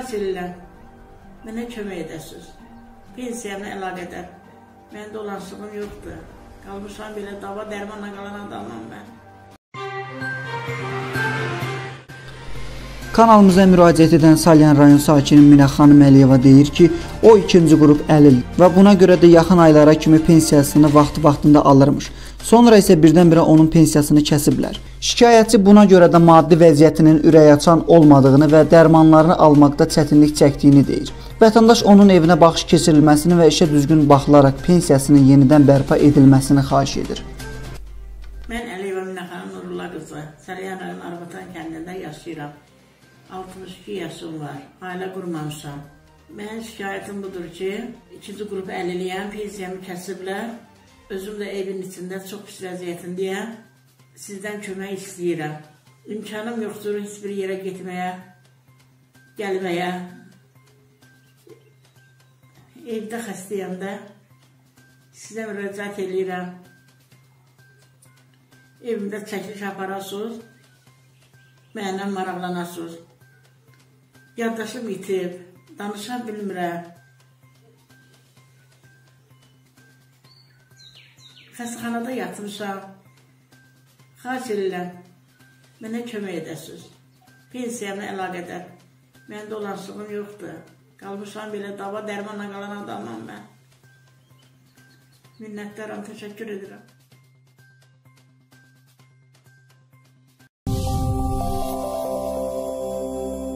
Xahiş edirəm, mənə kömək edəsiniz. Pensiyamla əlaqədar. Məndə dolanışığım yoxdur. Qalmışam belə dava dərmanla qalan adamam mən. Kanalımıza müraciət edən Salyan rayon sakini Minə xanım Əliyeva deyir ki, o ikinci qrup əlil və buna görə də yaxın aylara kimi pensiyasını vaxtında alırmış. Sonra isə birdən-birə onun pensiyasını kəsiblər. Şikayətçi buna görə də maddi vəziyyətinin ürəkaçan olmadığını və dərmanlarını almaqda çətinlik çəkdiyini deyir. Vətəndaş onun evinə baxış keçirilməsini və işə düzgün baxılaraq pensiyasının yenidən bərpa edilməsini xahiş edir. Mən Əliyeva Minə xanım Nurullah qızı, Salyan rayon Arvatan kəndində yaşayıram. 62 yaşım var, ailə qurmamışam. Mənim şikayətim budur ki, ikinci qrup əliliyəm, pensiyamı kəsiblər. Özüm də evin içində çox pis vəziyyətindəyəm. Sizdən kömək istəyirəm. İmkanım yoxdur heç bir yerə getməyə, gəlməyə. Evdə xəstəyəm də. Sizə müraciət edirəm. Evimdə çəkiliş aparasınız, mənimlə maraqlanasınız. Yaddaşım itib, danışa bilmirəm. Xəstəxanada yatmışam. Xahiş edirəm, mənə kömək edəsiniz. Pensiyamla əlaqədar. Məndə dolanışığım yoxdur. Qalmışam belə dava dərmanla qalan adamam mən. Minnətdaram, təşəkkür edirəm.